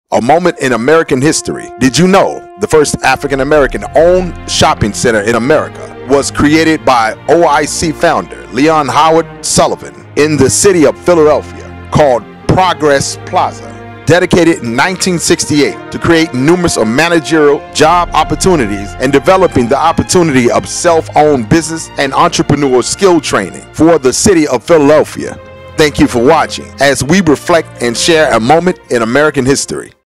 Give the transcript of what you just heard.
A moment in American history. Did you know the first African-American owned shopping center in America was created by OIC founder Leon Howard Sullivan in the city of Philadelphia, called Progress Plaza, dedicated in 1968 to create numerous managerial job opportunities and developing the opportunity of self-owned business and entrepreneurial skill training for the city of Philadelphia. Thank you for watching as we reflect and share a moment in American history.